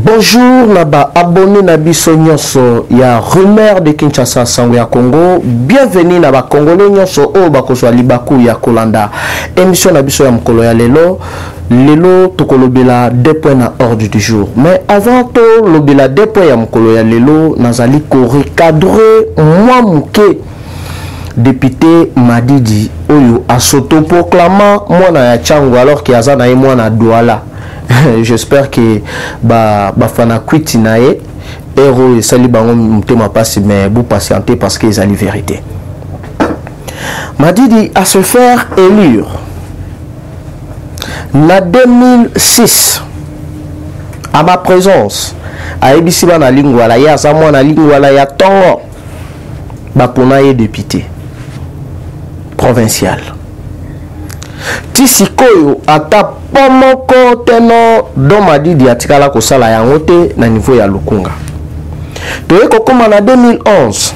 Bonjour naba abonné na biso nyonso ya rumeur de Kinshasa sango ya Congo. Bienvenue na ba Congolais nyonso o bakozwa libaku ya kolanda émission na biso ya mokolo ya lelo. Lelo tokolobela 2 points na ordre du jour. Mais avant to lobela 2 points ya mokolo ya lelo nazali ko recadrer moi muke député Madidi oyo asotoproclama mwana ya Tchango alors qu'il aza na ye mwana Douala. J'espère que bafana kwiti nae héros et sali bango mutema passe mais vous patientez parce que c'est la vérité. Madidi à se faire élire en 2006 à ma présence à ebisi na lingwa la ya za mwana lingwa la ya tongo bapona ye député provincial. Tisikoyo ata pomoko teno don Madidi atikala kosala yango te na niveau ya Lukunga. Toye kokoma na 2011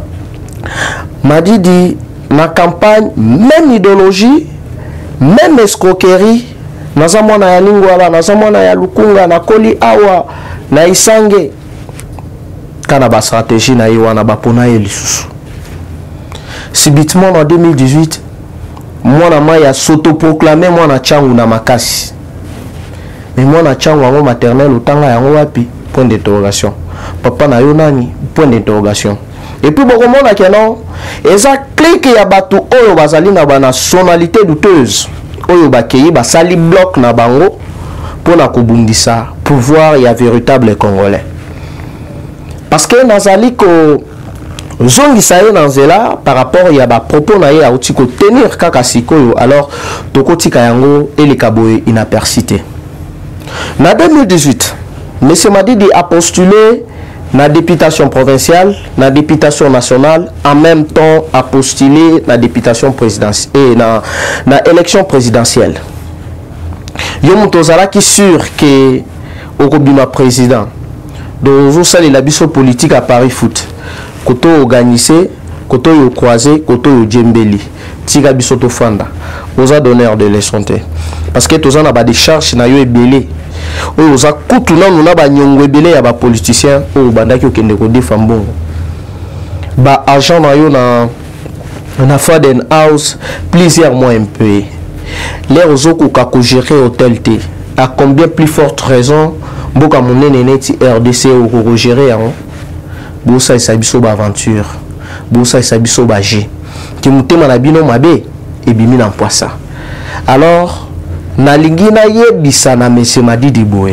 Madidi na campagne même idéologie même escroquerie naza mwana ya lingwala naza mwana ya Lukunga na koli awa na isange kana ba stratégie na yiwana bapona ye lisusu. Subitement en 2018 mwana maya s'autoproclamé mwana Tchango na makasi. Mais mwana Tchango yango maternel utanga yango wapi? Point d'interrogation. Papa na yo nani? Point d'interrogation. Et puis beaucoup mona kenon eza clique ya batu oyo bazali na ba nationalité douteuse. Oyo bakeyi ba sali bloc na bango pona kobundisa pouvoir ya véritable congolais. Parce que nazali ko zongi sayo nanzela par rapport ya ba propos na ye auti ko tenir kaka sikoyo alors tokotika yango elekaboye inapercité. Na 2018 monsieur Madidi a postulé na députation provinciale, na députation nationale, en même temps a postulé na députation présidentielle et na élection présidentielle. Yo mutozala ki sûr que okobima président. Donc vous savez la biso politique à Paris Foot. Koto organisé, koto yo croisé, koto yo djembeli. Tiga bisoto fanda. Oza donneur de leçons. Parce que tous na ba des charges na yo ebele. Oza kutu na na ba nyongo ebele ya ba politicien o bandaki okende ko defambo. Ba agent na yo na Faden House plusieurs mois un peu. Les ozoko ka ko gérer hôtel T. À combien plus forte raison boka monene neti RDC o ko gérer hein? Bosa isabiso ba aventure bosa isabiso ba G ki mutema na bino mabe ebimi na poisa. Alors na lingina yebisa na monsieur Madidi boye.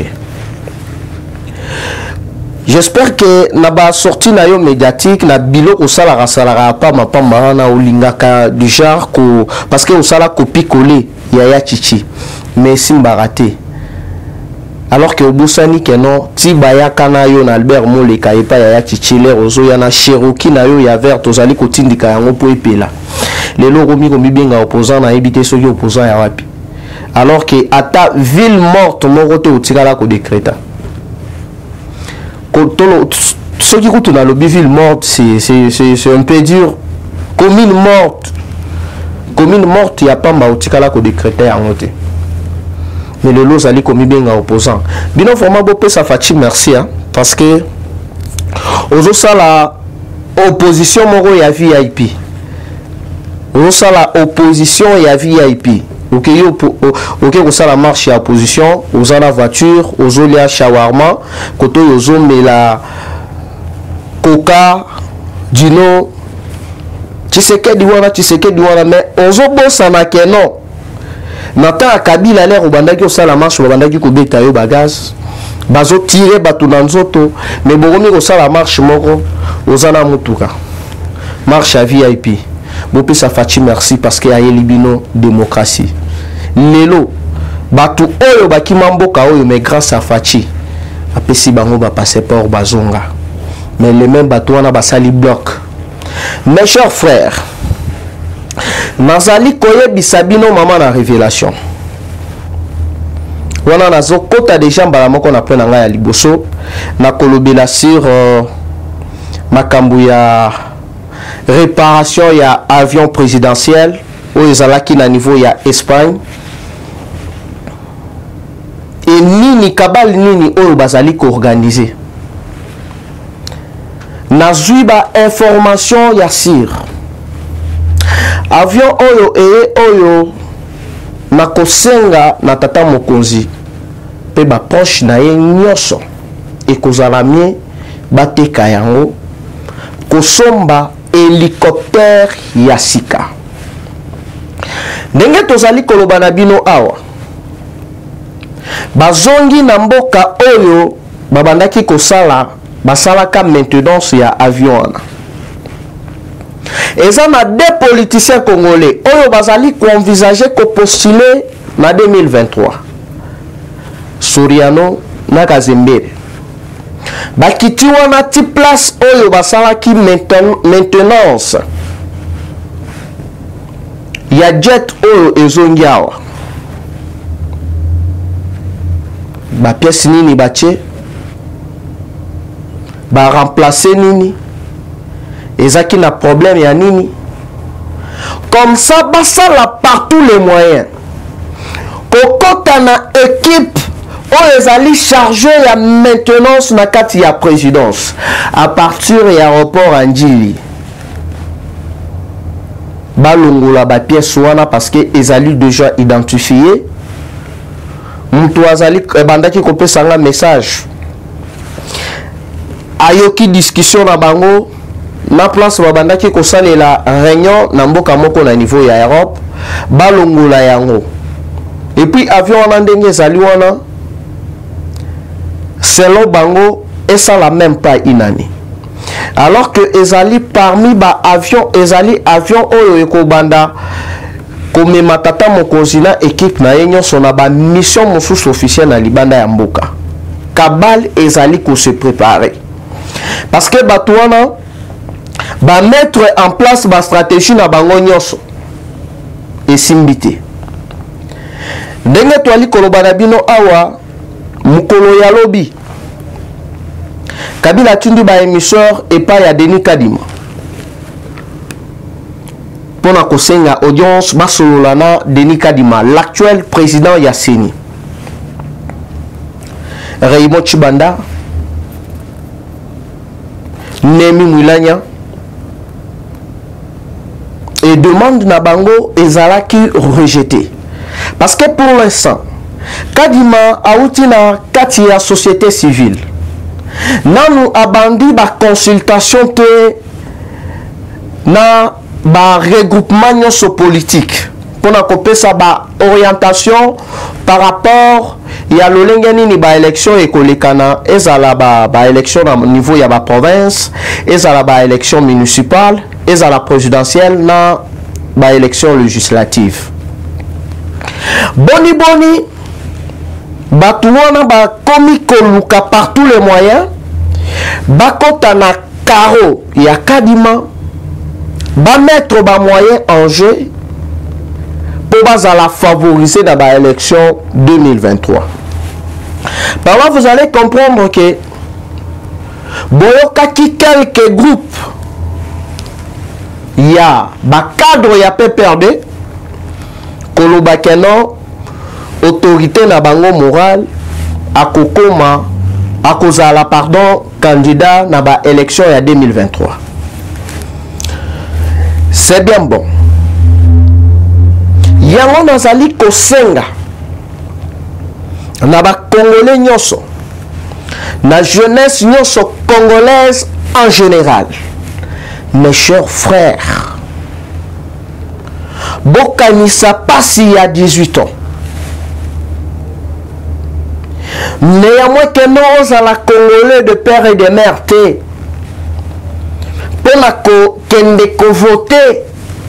J'espère que na ba sortie na yo médiatique na biloko sala rasala pa mapamba na olingaka du genre ko parce que osala copie coller ya chichi mais simba raté. Alors que Obusani keno tibaya kana yo na Albert Moleka epa ya chichile ozo ya na Cherokee na yo ya vert tozali kotindika yango po epela. Lelo romi ko mibenga opposant na ebité soki opposant ya wapi. Alors que ata ville morte moko te otikala ko décréta. Kotolo soki kutu na lobby ville morte c'est un peu dur. Commune morte ya pamba otikala ko décréter yango te. Mais le lot zali komi bien opposant. Bino format bopé sa fati merci hein, parce que ozo sala opposition moro ya VIP. Ozo sala opposition ya VIP. OK ko sala marche ya opposition, ozo la voiture, ozo lia shawarma, koto ozo mela coca, dino Tshisekedi wana mais ozo bossa na keno. Nata Kabila l'air au bandaki au sala marche au bandaki ko beta yo bagaz bazo tirer batu na nzoto mais bokomi ko sala marche moko ozana mutuka marche à VIP bope sa fati merci parce que ayeli bino démocratie lelo batu oyo bakima mboka oyo mais grâce à Fachi apesi bango ba passeport bazonga mais les mêmes batu wana basali bloc. Mes chers frères, nazali koyebisa bino mama na révélation wana nazo kota déjà mbala moko na pena nga ya liboso na kolobela sur makambu ya réparation ya avion présidentiel oyo ezalaki na niveau ya Espagne et nini kabal nini oyo bazali ko organiser. Nazui ba information ya sir. Avion oyo oyo na kosenga na tata mokonzi pe ba proche na ye nyoso ekozala mie bateka yango kosomba hélicoptère ya sika. Ndenge tozali koloba na bino awa bazongi na mboka oyo babandaki kosala basalaka maintenance ya avion wana. Eza na deux politiciens congolais oyo bazali envisager ko postuler na 2023. Soriano na Kazembere. Bakiti wana ti place oyo basalaki maintenance ya jet oyo ezongi awa. Ba pièce nini bache ba remplacer nini ezaki na problème ya nini. Comme ça basala par tous les moyens kokota na équipe oyo ezali chargé ya maintenance na kati ya présidence à partir ya aéroport Anjili balongola ba pièce wana parce que ezali déjà identifié. Mutu azali bandaki kopesa nga message ayoki discussion na bango na place babandaki kosalela réunion na mboka moko na niveau ya Europe balongola yango. Et puis avion wana ndenge ezali wana selon bango esala même pas une année. Alors que ezali parmi ba avion ezali avion oyo ekobanda komema tata mokonzi na équipe na yenyo sona ba mission mosusu officielle na libanda ya mboka. Kabal ezali ko se préparer. Parce que bato wana ba mettre en place ba stratégie na bango nyonso esimbité. Ndenge toali koloba na bino awa mukolo ya lobi Kabila tundu ba émisseur et pas ya Denis Kadima pour na kosenga audience basololana Denis Kadima l'actuel président ya Seni Raymond Chibanda Nemi Mwilanya et demande na bango ezalaki rejeté parce que pour l'instant Kadima auti na kati ya société civile nanu abandi ba consultation te na ba regroupement nyonso politique pour na kopesa ba orientation par rapport ya lolenge nini ba élection ekolekana ezala ba élection na niveau ya ba province ezala ba élection municipale ezala présidentielle na ba élection législative. Boni batu wana ba komi koluka par tous les moyens bakota na karo ya Kadima ba mettre ba moyens en jeu pour bazala favoriser dans la élection 2023. Par là vous allez comprendre que boyokaki quelques groupes ya ba cadre ya PPRD koloba keno autorité na bango morale akokoma akozala pardon candidat na ba élection ya 2023. C'est bien bon. Yango nazali kosenga na ba congolais nyonso na jeunesse nyonso congolaise en général. Mes chers frères, bokanisa pasi il y a 18 ans. Néanmoins que nous à la Congolais de père et de mère te pour la kende voter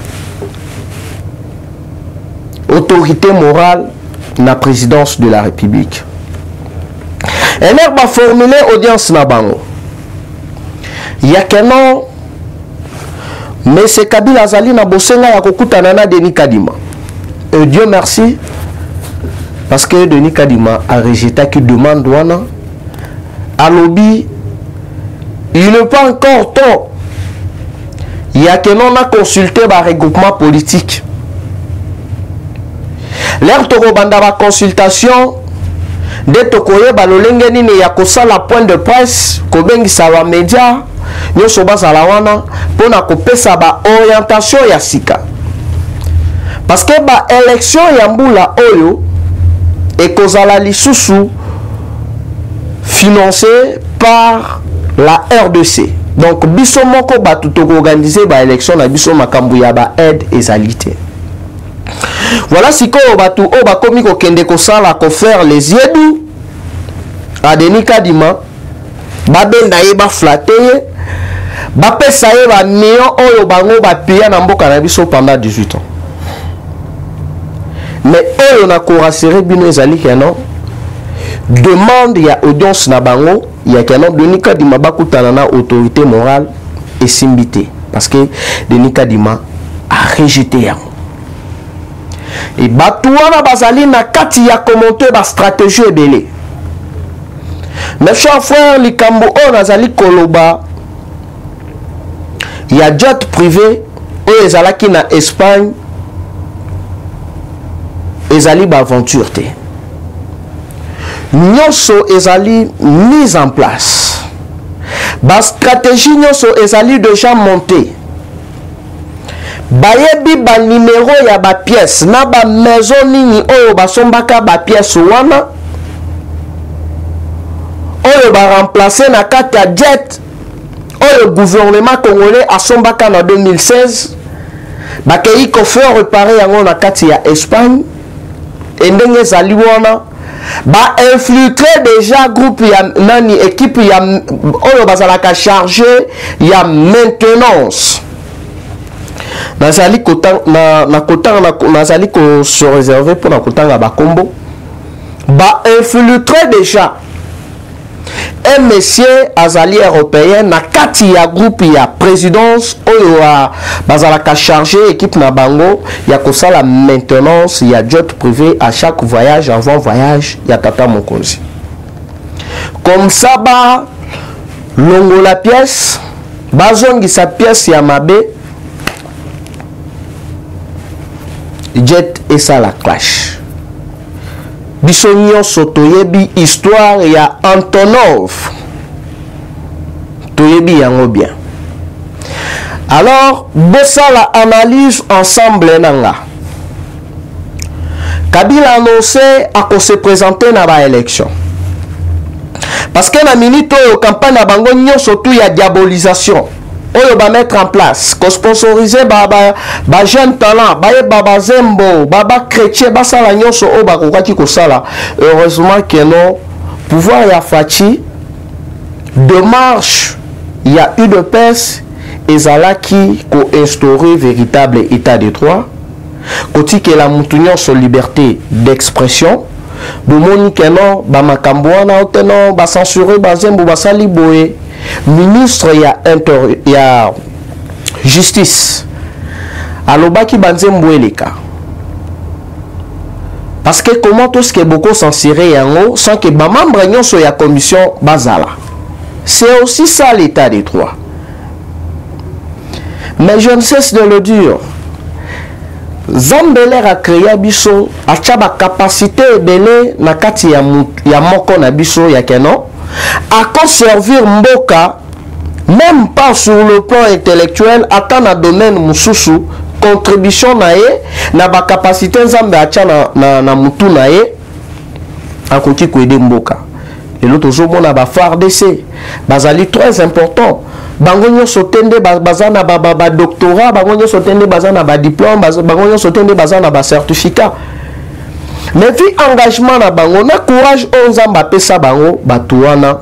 autorité morale na présidence de la République. Et là va formuler audience na bango. Il y a que non mais c'est Kabila Azali na bosenga ya kokutana na Denis Kadima. Et Dieu merci parce que Denis Kadima a rejeté qui demande wana à lobby il n'est pas encore temps. Il y a que non a consulté par regroupement politique. L'air Torobanda ba consultation nde tokoyeba lolenge nini ya kosala point de presse kobengisa ba média nyonso bazala wana mpona kopesa ba orientation ya sika parce que ba élection ya mbula oyo ekozala lisusu financé par la RDC. Donc biso moko batu to organiser ba élection na biso makambu ya ba aide ezalité. Voilà sikoyo batu o bakomi ko kende ko sala ko faire les yeux à Denis Kadima ba benda ye ba flatter ba pesa ye ba million oyo bango ba payer na mboka na biso pendant 18 ans. Mais oyo na ko rassurer bino ezali keno demande ya audience na bango ya keno Denis Kadima bakutana na autorité morale et simbité parce que Denis Kadima a rejeté ya. Et batu wana bazali na kati ya commenter ba stratégie ebele. Mes chers frères, likambo o nazali koloba ya jet privé oyo ezalaki na Espagne ezali ba aventure te. Nyonso ezali mise en place. Ba stratégie nyonso ezali déjà montée. Bayebi ba numéro ya ba pièce na ba maison nini oyo basombaka ba pièce wana oyo ba remplacer na kati ya jet oyo gouvernement congolais asombaka na 2016 bakei ko faire réparer yango na kati ya Espagne et ndenge ezali wana ba infiltrer déjà groupe ya nani équipe ya oyo bazalaka chargé ya maintenance nazali kotang na kotang nazali ko se réserver pour na kotanga ba kombo ba infiltrer déjà un monsieur azali européen na kati ya groupe ya présidence oyo bazalaka chargé équipe na bango ya kosala maintenance ya jet privé à chaque voyage avant voyage ya tata mokonzi comme ça ba longo la pièce bazongi sa pièce ya mabe jet et ça la clash biso nyonso toyebi histoire ya Antonov toyebi yango bien. Alors bosala analyse ensemble nanga Kabila annoncé à se présenter na ba élection parce que na minute oyo campagne na bango nyonso tu ya diabolisation oyo ba mettre en place ko sponsoriser ba jeune talent ba baba zembo baba chrétien ba sala nyonso o ba kokaki ko sala. Heureusement que non pouvoir ya fachi de marche il y a eu de pèse ezalaki ko instaurer véritable état de droit koti que la mutunyo sur liberté d'expression bomoni que non ba makambo wana oteno ba censurer ba zembo ba sali boye ministre ya justice alobaki banzembo eleka parce que comment tout ce qui est beaucoup censuré yango sans que ba membre nyonso ya commission bazala c'est aussi ça l'état des droits. Mais je ne cesse de le dire, Zambeler a créé biso a tchaba capacité belé na kati ya moko na biso ya keno à conserver mboka même pas sur le plan intellectuel ata na domaine mususu contribution na ye na ba capacité nzambe acha na mutu na ye akoki ko aider mboka et l'autre jour on a ba FARDC bazali très important bango nyonso tende bazana ba doctorat bango nyonso tende bazana ba diplôme bango nyonso tende bazana ba certificat mais vu engagement na bango na courage onzamba pesa bango batuana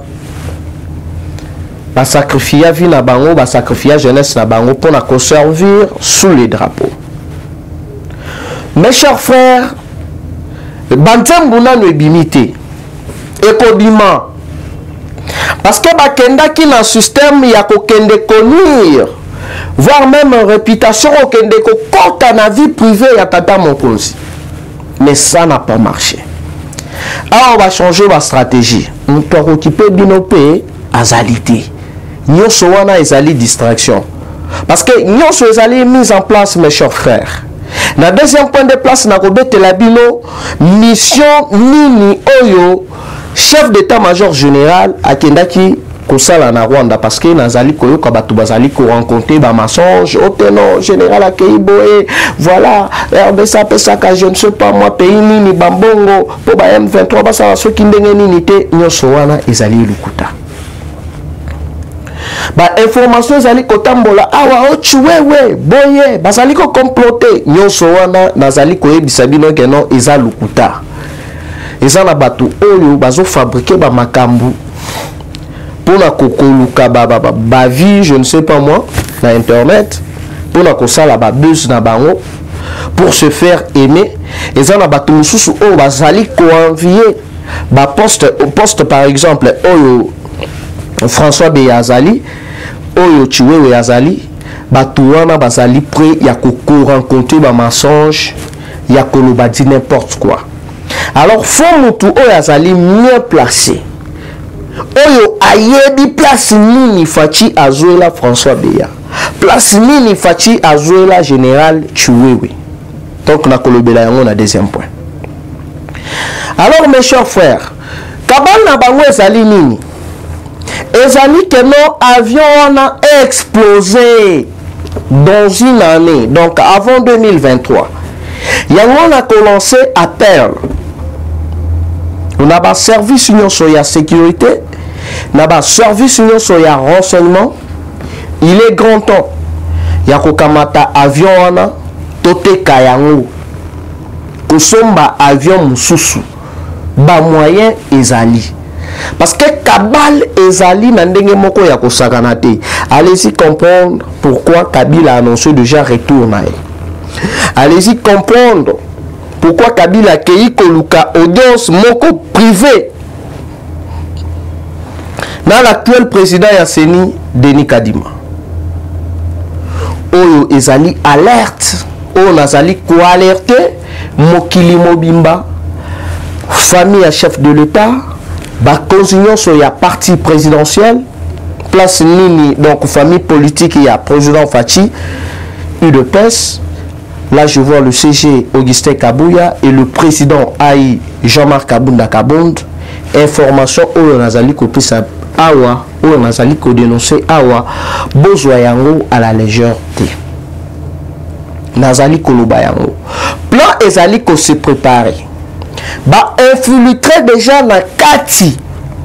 ba sacrifier vie na bango ba sacrifier jeunesse na bango pour na conserver sous les drapeaux. Mes chers frères, bantembu na no ebimité ekobima parce que bakenda ki na système ya kokende konnuire voire même réputation kokende ko kota na vie privée ya tata mokonzi. Mais ça n'a pas marché. Alors on va changer la stratégie. On doit occuper binopé azalité. Nyonso wana ezali distraction. Parce que nyonso ezali mise en place mes chers frères. Na deuxième point de place na kobete la bino mission nini oyo chef d'état-major général akendaki kosala na Rwanda parce que nazali koyoka bato bazali ko rencontrer ba mensonge oteno général akeiboe voilà RDC pesaka je ne sais pas moi pays nini bambongo po ba M23 basala soki ndenge nini te nyoso wana ezali lukuta ba information ezali kotambola awa ochuwewe boye bazali ko comploter nyoso wana nazali koyebisa bino ke non eza lukuta eza na bato oyo bazo fabriquer ba makambu pour la kokoluka ba vie je ne sais pas moi na internet pour la kosala ba buzz na bango pour se faire aimer eza na bato mususu oyo bazali ko envier ba poste par exemple oyo François Beyazali oyo Chiwewe Yazali bato wana bazali prêt ya ko rencontrer ba mensonge ya koloba di n'importe quoi. Alors faut mutu oyo azali mieux placé oyo ayebi place nini fachi azuela François Beya place nini fachi azuela général Chiwewe. Donc na kolobela yango na deuxième point. Alors mes chers frères, kabal na bango ezali nini? Ezali que non avion on a explosé dans une année, donc avant 2023. Yango na commencé à perdre. On a un service union sur la sécurité, on a un service union sur le renseignement. Il est grand temps. Yakokamata avion wana tote kayango. Kosomba avion mususu. Ba moyen ezali. Parce que Kabal ezali na ndenge moko ya kosakana te. Allez-y comprendre pourquoi Kabila a annoncé déjà retour na. Allez-y comprendre pourquoi Kabila a accueilli Koluka audience moko privé. Dans l'actuel président Yasseni Denis Kadima. Oyo ezali alerte. Oyo nazali ko alerter Mokili Mobimba. Famille à chef de l'État. Ba continuons sur la partie présidentielle. Place nini donc famille politique il y a président Fachi. UDPS. Là, je vois le CG Augustin Kabouya et le président AI Jean-Marc Kabunda Kabond. Information au Nazali Kopisa Awa, au Nazali ko dénoncer Awa, Bozoyango à la légèreté. Nazali Kolobayango. Plan Ezali ko se préparer. Ba infiltrer déjà na Kati.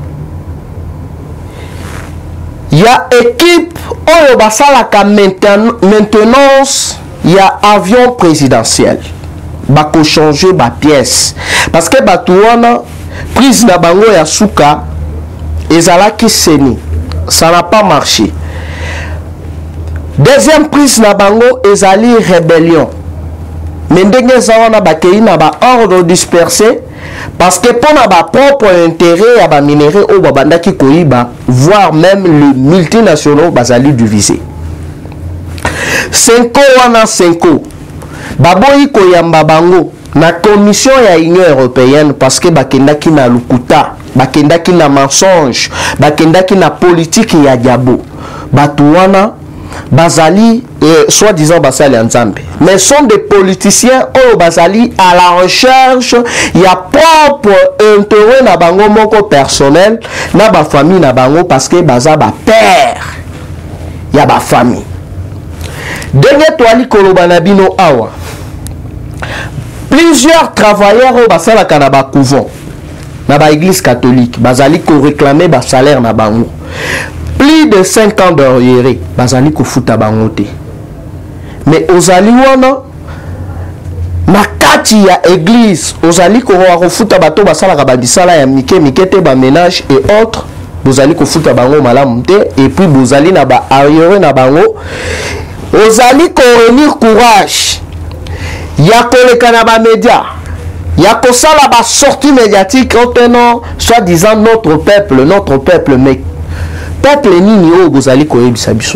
Il y a équipe oyo basalaka maintenance. Il y a avion présidentiel. Bako changer ba pièce. Parce que batouana prise na bango ya suka ezalaki seni. Ça n'a pas marché. Deuxième prise na bango ezali rébellion. Mais ndenge zawana bakei na ba ordre dispersé parce que pour na ba propre intérêt ya ba minéraux au babandaki koiba voire même les multinationaux bazali divisé. Senko wana Senko baboyi koyamba bango na commission ya Union européenne parce que bakendaki na lukuta, bakendaki na mensonge, bakendaki na politique ya diabo. Batuwana bazali soi-disant basali nzambe, mais sont des politiciens ou bazali à la recherche ya propre intérêt na bango moko personnel na ba famille na bango parce que baza ba père ya ba famille. Dernier toali kolobana bino awa. Plusieurs travailleurs au basala kanaba couvent na ba église catholique bazali ko réclamer ba salaire na bango. Plus de 5 ans d'arriéré bazali ko futa bango te. Mais ozali wana na kati ya église ozali ko futa bato basala ka bandisala ya mike mikete ba ménage et autres bozali ko futa bango malamu te et puis bozali na ba arriéré na bango. Ozali ko réunir courage ya koleka na ba média ya kosala ba sortie médiatique autenant soi-disant notre peuple mais peuple nini oyo bozali koyebisa biso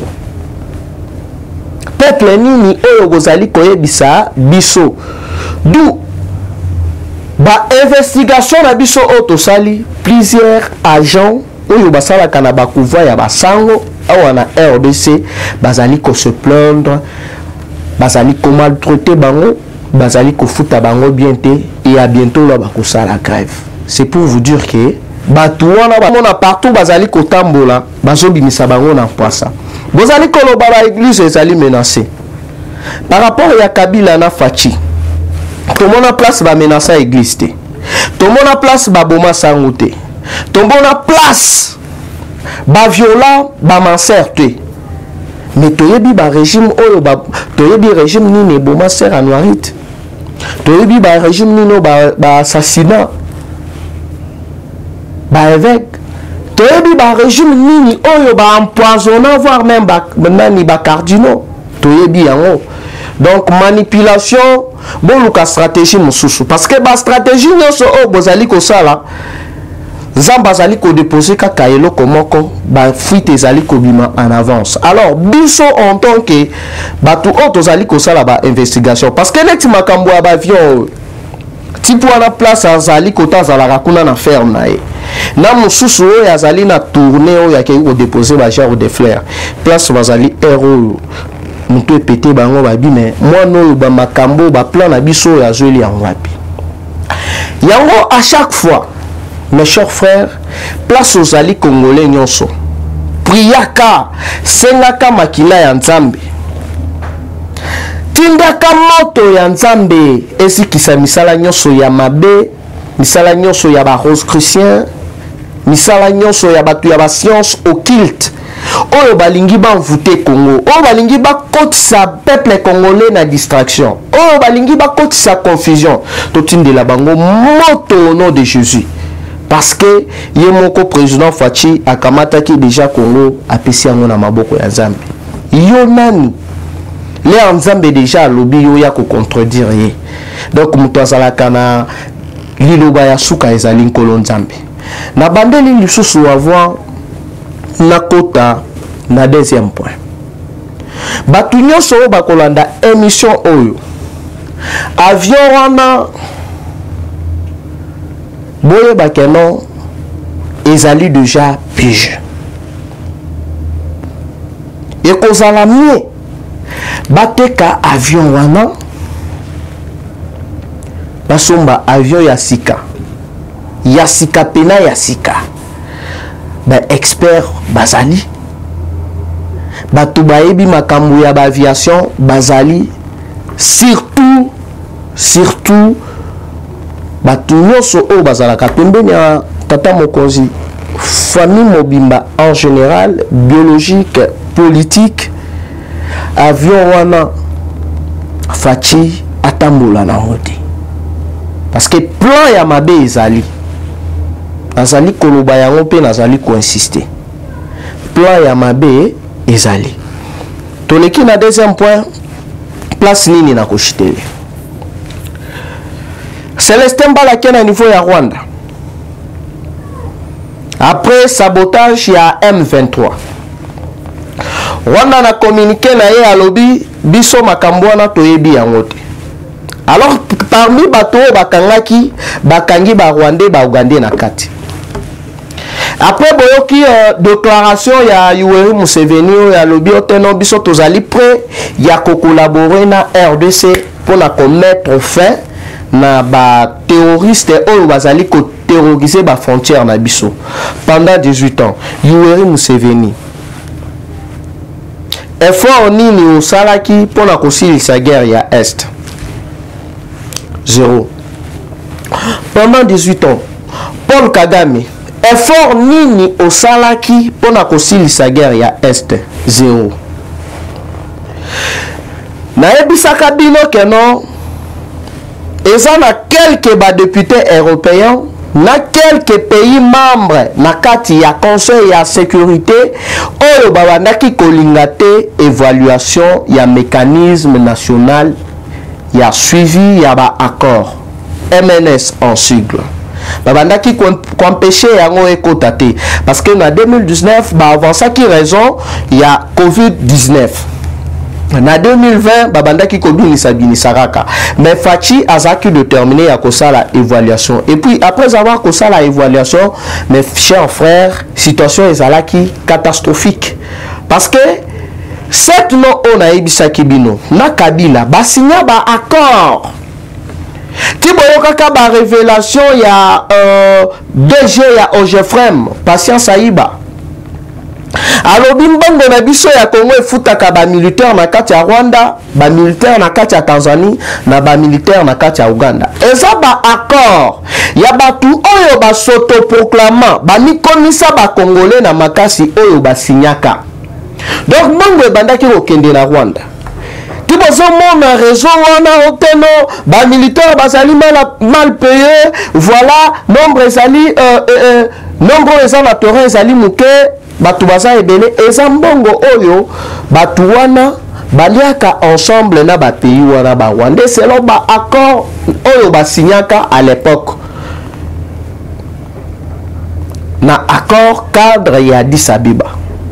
peuple nini oyo bozali koyebisa biso d'où ba investigation na biso auto sali plusieurs agents oyo basalaka na bakouva ya basango awa na RDC bazali ko se plaindre bazali ko maltraiter bango, bazali ko futa bango bien te, et à bientôt là bako sala grève. C'est pour vous dire que bato wana bamona partout bazali ko tambola, bazo bimisa bango na poisa. Bozali ko loba ba église ezali menacée. Par rapport à Kabila na Fachi, tout le monde a place ba menacer l'église te. Tout le monde a place ba boma sango te. Tout le monde a place ba viola ba manser te. Mais toyebi ba régime oyo ba toyebi régime nini boma ser anuarite. Toyebi ba régime nino ba assassinat. Ba évêque. Toyebi ba régime nini oyo ba empoisonnant voire même ba nani ba cardinaux. Toyebi yango. Donc manipulation bon luka stratégie mususu parce que ba stratégie nyonso o bozali ko sala zamba zali ko déposer kaka eloko moko ba fuite ezali ko bima en avance. Alors biso en tant que batu o tozali ko sala ba investigation parce que neti makambo ya ba avion tipo na place azali ko tazala kuna na ferme na ye na mususu o azali na tourner o ya ke ko déposer ba genre de fleurs place bazali héros muto pété bango babi mais moi no ba makambo ba plan na biso ya zeli yango wapi yango à chaque fois mes chers frères place aux ali congolais nyonso priaka sengaka makila ya nzambe tindaka moto ya nzambe esikisa misala nyonso ya mabe misala nyonso ya ba rose chrétien misala nyonso ya batu ya ba science occulte oyo balingi banvute Congo oyo balingi bakotisa peuple congolais na distraction oyo balingi bakotisa confusion totindela bango moto au nom de Jésus parce que ye moko président Fachi akamataki déjà Congo apesi yango na maboko ya Nzambe yo nani le Nzambe déjà alobi yo ya ko contredire ye donc muto azalaka na liloba ya suka ezali nkolo Nzambe na bandeli lisusu avoir nakota na deuxième point batu nyonso oyo bakolanda émission oyo avion wana boyeba keno ezali déjà piège ekozala mie bateka avion wana basomba avion ya sika pena ya sika ba expert bazali batu baebi makambo ya ba aviation bazali surtout batu nyonso o bazalaka pembeni ya tata mokonzi famille mobimba en général biologique politique avion wana Fachi atambola na hote parce que plan ya mabe ezali nazali koloba yango mpe nazali koinsister plan ya mabe ezali toleki na deuxième point place nini na koshitele Célestin Balake na niveau ya Rwanda après sabotage ya M23 Rwanda na communiqué na ye alobi biso makambo wana toyebi yango te alors parmi bato bakangaki bakangi ba Rwandais ba Ougandais na kati après boyoki déclaration ya Yoweri Museveni ya lobi oteno biso tozali prêt ya ko collaborer na RDC pour na commettre fin na ba terroriste oyo bazali ko terroriser ba frontière na biso pendant 18 ans Yoweri Museveni effort nini osalaki pour na kosilisa guerre ya Est 0 pendant 18 ans Paul Kagame effort nini osalaki pour na kosilisa guerre ya Est 0 na ebisaka bino keno eza na quelques députés européens na quelques pays membres na kati ya conseil ya sécurité oyo babandaki kolinga te évaluation ya mécanisme national ya suivi ya ba accord MNS en sigle babandaki empêcher yango ekota te parce que na 2019 ba avancaki raison ya COVID-19 na 2020 babandaki kobinisa binisaraka mais Fachi azaki déterminé à kosala évaluation et puis après avoir kosala évaluation mes chers frères situation ezalaki catastrophique parce que 7 non on a ebisaki bino na Kabila basigna ba accord ti boyo kaka ba révélation ya DG ya OGEFREM Patience Ayiba alobi mbongo na biso ya Congo efutaka ba militaire na kati ya Rwanda, ba militaire na kati ya Tanzanie na ba militaire na kati ya Uganda. Eza ba accord ya batu oyo ba sotoproclamant ba mikomisa ba Congolais na makasi oyo ba signaka. Donc mbongo ebandaki kokende na Rwanda. Ti bozo mona réseau wana oteno ba militaire bazali mal payé, voilà nombre ezali nombre eza na terrain ezali muke batu baza ebele eza mbongo oyo batu wana baliaka ensemble na ba pays wana ba Rwanda selon ba accord oyo ba signaka à l'époque na accord cadre ya Addis Abeba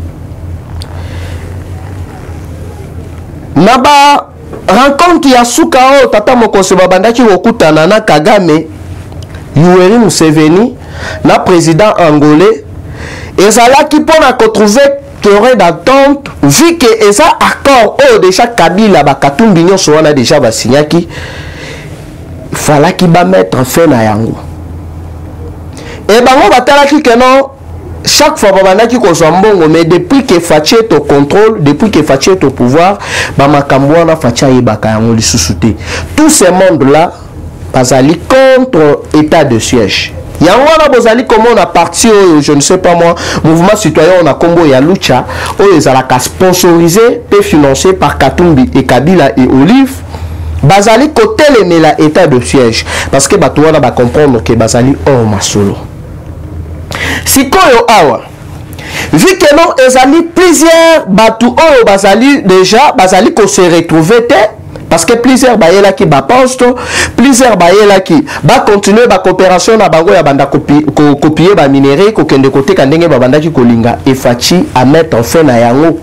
na ba rencontre ya suka oyo tata mokonzi babandaki kokutana na Kagame Yoweri Museveni na président angolais ezalaki mpona kotrouver terrain d'attente vu que eza accord oyo déjà Kabila bakatumbi nyonso wana déjà basignaki falaki bamettre fin na yango et bango batalaki que non chaque fois babandaki kozwa mbongo mais depuis que Fachi est au contrôle, depuis que Fachi est au pouvoir bamakambo wana Fachi ayebaka yango lisusu te. Tout ce monde là bazali contre état de siège. Yangwana bozali comme on a parti je ne sais pas moi mouvement citoyen on a combo ya lucha oyo ezalaka sponsorisé et financé par Katumbi et Kabila et Olive bazali kotelemela état de siège parce que bato wana ba comprendre que bazali hors masolo. Sikoyo awa vu que non ezali plusieurs bato oyo bazali déjà bazali ko se retrouver te parce que plusieurs bayela ki ba poste plusieurs bayela ki ba continuer ba coopération na bango ya banda copier ba minerai ko kende côté kandenge ba banda ki kolinga et Fachi à mettre fin na yango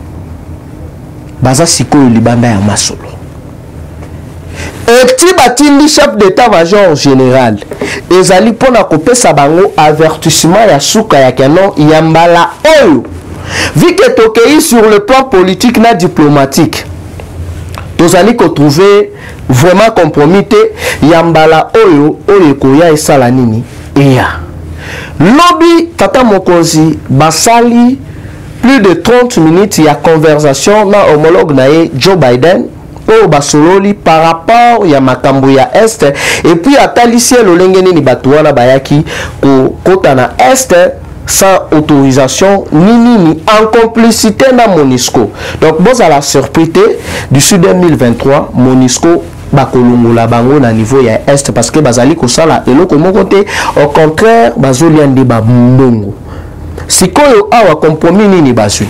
baza sikoyo libanda ya masolo et ti batindi chef d'état-major général ezali pona kopesa bango avertissement ya suka ya canon yambala oyo vu que tokei sur le plan politique na diplomatique tozali ko trouver vraiment compromis yambala oyo oyo koya esala nini eya lobby tata mokonzi basali plus de 30 minutes ya conversation na homologue na ye Joe Biden oyo basololi par rapport ya makambo ya Est et puis atalisi lolenge nini bato wana bayaki kota na Est sans autorisation ni en complicité na MONUSCO. Donc bon à la surprise du sud 2023 MONUSCO bakolongola bango na niveau ya Est parce que bazali kosala eloko moko te au contraire bazoliande ba mbongo sikoyo awa compromis nini bazui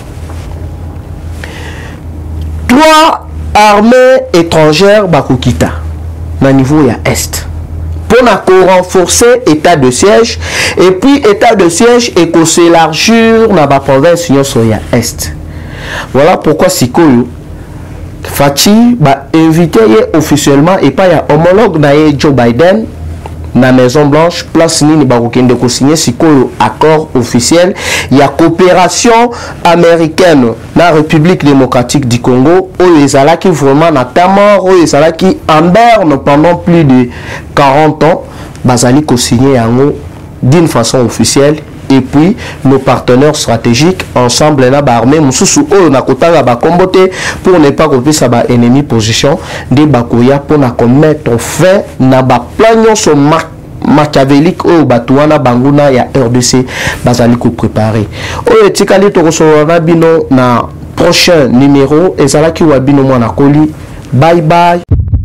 3 armées étrangères bakokita na niveau ya Est pour renforcer état de siège et puis état de siège et qu'on s'élargir dans la province ya Est. Voilà pourquoi sikoyo Fachi ba invité officiellement et pas ya homologue na Joe Biden na Maison Blanche place nini ba kokende ko signer sikoyo accord officiel ya coopération américaine na République démocratique du Congo oyo ezalaki vraiment na tamor oyo ezalaki en berne pendant plus de 40 ans bazali ko signer yango d'une façon officielle et puis nos partenaires stratégiques ensemble na ba armée mususu oyo na kotanga ba kombote pour ne pas kopesa ba ennemi position de bakoya pour na commettre fin na ba plan so machiavélique oyo bato wana banguna ya RDC bazali ko préparer oyo tikali to kosolana bino na prochain numéro ezalaki wa bino mwana koli bye bye.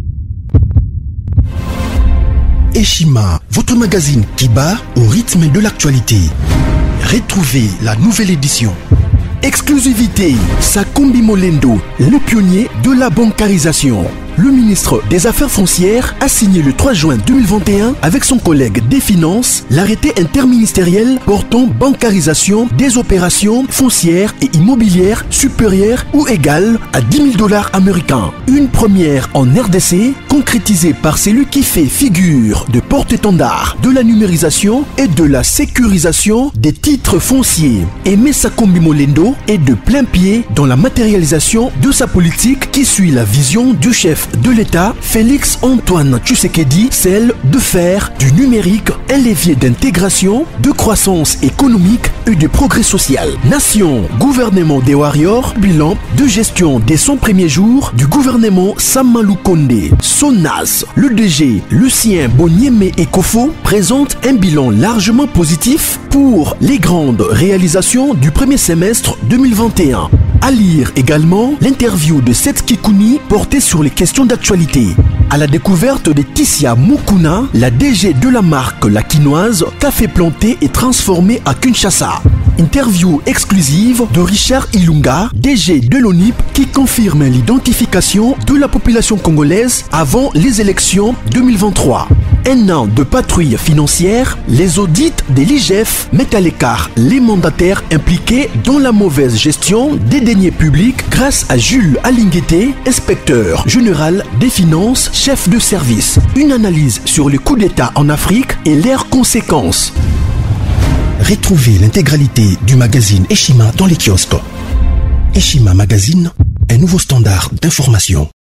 Eshima, votre magazine qui bat au rythme de l'actualité. Retrouvez la nouvelle édition. Exclusivité, Sakombi Molendo, le pionnier de la bancarisation. le ministre des Affaires foncières a signé le 3 juin 2021 avec son collègue des Finances l'arrêté interministériel portant bancarisation des opérations foncières et immobilières supérieures ou égales à 10 000 $ américains. Une première en RDC, concrétisée par celui qui fait figure de porte-étendard de la numérisation et de la sécurisation des titres fonciers. Aimé Sakombi Molendo est de plein pied dans la matérialisation de sa politique qui suit la vision du chef de l'État, Félix Antoine Tshisekedi, celle de faire du numérique un levier d'intégration, de croissance économique et de progrès social. Nation, gouvernement des Warriors, bilan de gestion des 100 premiers jours du gouvernement Samalou Kondé. SONAS, le DG Lucien Bonieme Ekofo présente un bilan largement positif pour les grandes réalisations du premier semestre 2021. À lire également l'interview de Seth Kikouni portée sur les questions d'actualité. À la découverte de Tissia Mukuna, la DG de la marque La Quinoise, café planté et transformé à Kinshasa. Interview exclusive de Richard Ilunga, DG de l'ONIP, qui confirme l'identification de la population congolaise avant les élections 2023. Un an de patrouille financière, les audits de l'IGF mettent à l'écart les mandataires impliqués dans la mauvaise gestion des deniers publics grâce à Jules Alinguete, inspecteur général des finances, chef de service. Une analyse sur les coups d'État en Afrique et leurs conséquences. Retrouvez l'intégralité du magazine Eshima dans les kiosques. Eshima Magazine, un nouveau standard d'information.